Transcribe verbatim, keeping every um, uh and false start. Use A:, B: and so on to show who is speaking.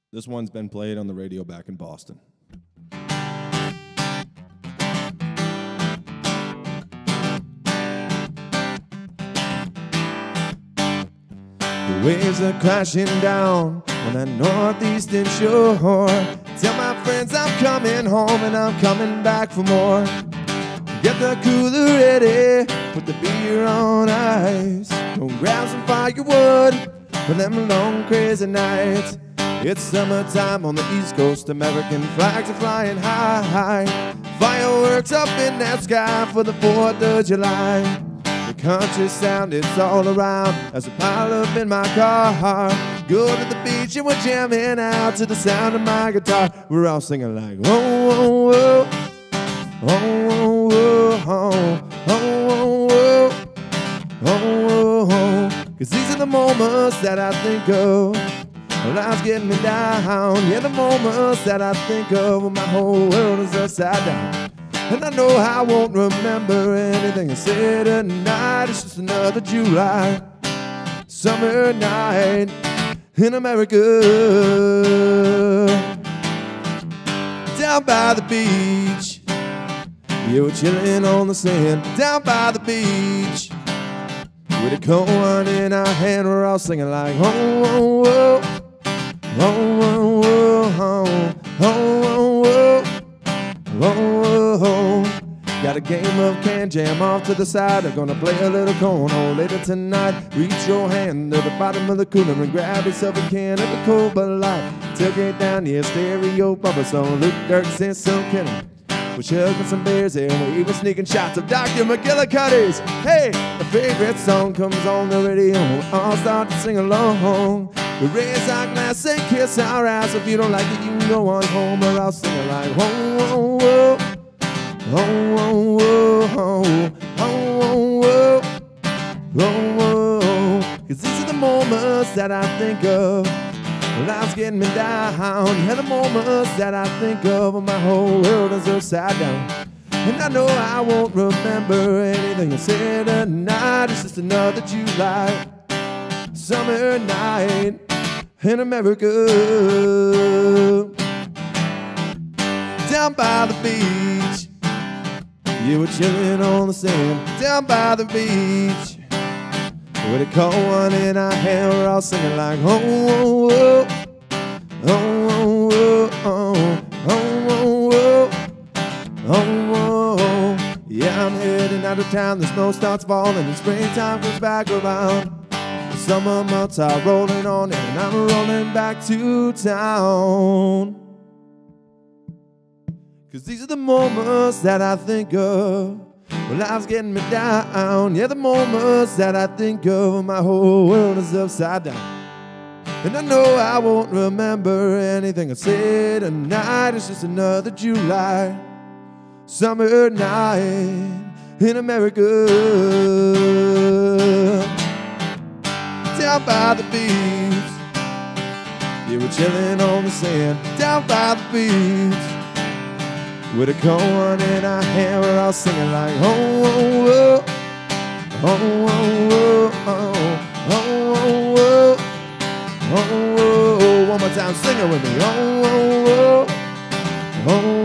A: This one's been played on the radio back in Boston. The waves are crashing down on that northeastern shore. Tell my friends I'm coming home and I'm coming back for more. Get the cooler ready, put the beer on ice. Go grab some firewood for them long crazy nights. It's summertime on the East Coast, American flags are flying high. Fireworks up in that sky for the fourth of July. The country sound, it's all around as I pile up in my car. Go to the beach and we're jamming out to the sound of my guitar. We're all singing like, oh, oh, oh, oh, oh, oh, oh, oh, oh, oh, oh. Cause these are the moments that I think of when life's getting me down. Yeah, the moments that I think of when my whole world is upside down. And I know I won't remember anything I said tonight. It's just another July summer night in America. Down by the beach, yeah, we're chilling on the sand. Down by the beach, with a cold one in our hand, we're all singing like, oh, oh, oh. Oh, oh, oh, oh, oh, oh, oh, oh. Got a game of can jam off to the side. I'm gonna play a little cornhole later tonight. Reach your hand to the bottom of the cooler and grab yourself a can of the cold Bud Light. Tailgate down your stereo bumper song. Luke Dirk and some Kenny. We're chugging some beers and we're even sneaking shots of Doctor McGillicuddy's. Hey, the favorite song comes on the radio. We all start to sing along. We raise our glass and kiss our ass. If you don't like it, you can go on home, or I'll sing it like, whoa, whoa, whoa, whoa, whoa, whoa, whoa, whoa, whoa. Cause these are the moments that I think of when life's getting me down. Yeah, the moments that I think of when my whole world is upside down. And I know I won't remember anything I said tonight. It's just another July summer night in America. Down by the beach, yeah, we're chilling on the sand. Down by the beach, with a cold one in our hand, we're all singing like, oh, oh, oh, oh, oh, oh, oh, oh, oh, oh. Yeah, I'm heading out of town, the snow starts falling and springtime comes back around. Summer months are rolling on and I'm rolling back to town. Cause these are the moments that I think of when life's getting me down. Yeah, the moments that I think of when my whole world is upside down. And I know I won't remember anything I said tonight. It's just another July summer night in America. Down by the beach, yeah, we're chilling on the sand. Down by the beach, with a cold one in our hand, we're all singing like, oh, oh, oh, oh, oh, oh, oh, oh, oh, oh. One more time, sing it with me. Oh, oh, oh, oh.